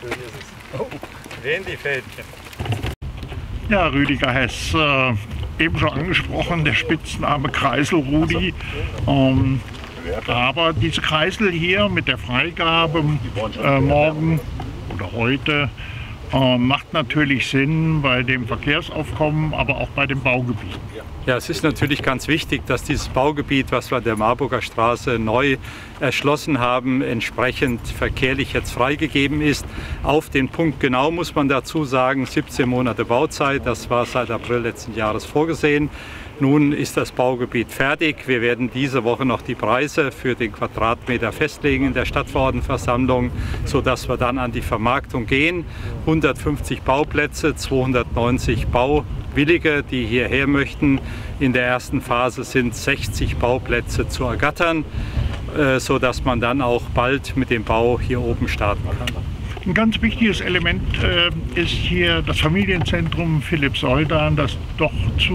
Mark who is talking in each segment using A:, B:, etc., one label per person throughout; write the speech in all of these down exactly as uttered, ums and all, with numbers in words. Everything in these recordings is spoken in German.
A: schön ist es. Oh, drehen die Fädchen.
B: Ja, Rüdiger Hess, äh, eben schon angesprochen, der Spitzname Kreisel-Rudi. Ähm, aber diese Kreisel hier mit der Freigabe äh, morgen oder heute äh, macht natürlich Sinn bei dem Verkehrsaufkommen, aber auch bei dem Baugebiet.
C: Ja, es ist natürlich ganz wichtig, dass dieses Baugebiet, was wir an der Marburger Straße neu erschlossen haben, entsprechend verkehrlich jetzt freigegeben ist. Auf den Punkt genau muss man dazu sagen, siebzehn Monate Bauzeit, das war seit April letzten Jahres vorgesehen. Nun ist das Baugebiet fertig. Wir werden diese Woche noch die Preise für den Quadratmeter festlegen in der Stadtverordnetenversammlung, sodass wir dann an die Vermarktung gehen. hundertfünfzig Bauplätze, zweihundertneunzig Bauwillige, die hierher möchten. In der ersten Phase sind sechzig Bauplätze zu ergattern, sodass man dann auch bald mit dem Bau hier oben starten kann.
B: Ein ganz wichtiges Element äh, ist hier das Familienzentrum Philipp Soldan, das doch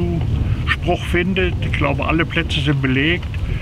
B: Zuspruch findet. Ich glaube, alle Plätze sind belegt.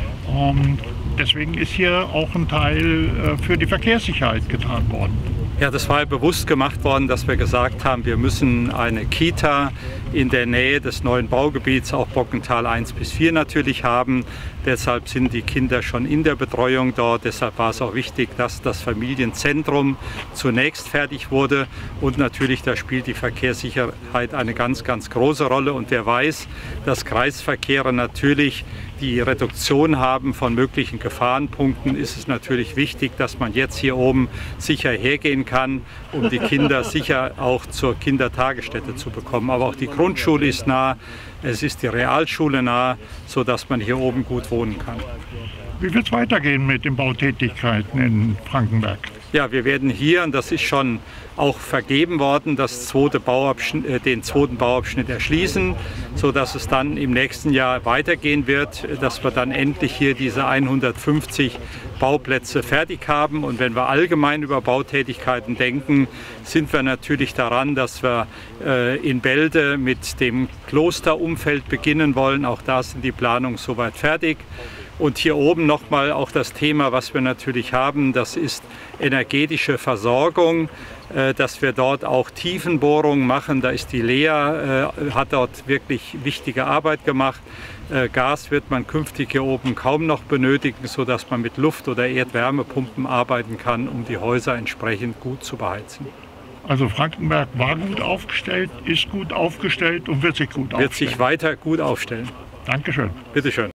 B: Ähm, deswegen ist hier auch ein Teil äh, für die Verkehrssicherheit getan worden.
C: Ja, das war ja bewusst gemacht worden, dass wir gesagt haben, wir müssen eine Kita in der Nähe des neuen Baugebiets, auch Bockental eins bis vier natürlich haben. Deshalb sind die Kinder schon in der Betreuung dort. Deshalb war es auch wichtig, dass das Familienzentrum zunächst fertig wurde. Und natürlich, da spielt die Verkehrssicherheit eine ganz, ganz große Rolle. Und wer weiß, dass Kreisverkehre natürlich die Reduktion haben von möglichen Gefahrenpunkten, ist es natürlich wichtig, dass man jetzt hier oben sicher hergehen kann, um die Kinder sicher auch zur Kindertagesstätte zu bekommen. Aber auch die Grundschule ist nah, es ist die Realschule nah, sodass man hier oben gut wohnen kann.
B: Wie wird es weitergehen mit den Bautätigkeiten in Frankenberg?
C: Ja, wir werden hier, und das ist schon auch vergeben worden, das zweite Bauabschnitt, den zweiten Bauabschnitt erschließen, sodass es dann im nächsten Jahr weitergehen wird, dass wir dann endlich hier diese hundertfünfzig Bauplätze fertig haben. Und wenn wir allgemein über Bautätigkeiten denken, sind wir natürlich daran, dass wir äh, in Bälde mit dem Klosterumfeld beginnen wollen. Auch da sind die Planungen soweit fertig. Und hier oben nochmal auch das Thema, was wir natürlich haben, das ist energetische Versorgung, äh, dass wir dort auch Tiefenbohrungen machen. Da ist die Lea, äh, hat dort wirklich wichtige Arbeit gemacht. Äh, Gas wird man künftig hier oben kaum noch benötigen, sodass man mit Luft- oder Erdwärmepumpen arbeiten kann, um die Häuser entsprechend gut zu beheizen.
B: Also Frankenberg war gut aufgestellt, ist gut aufgestellt und wird sich gut aufstellen.
C: Wird sich weiter gut aufstellen.
B: Dankeschön.
C: Bitte schön.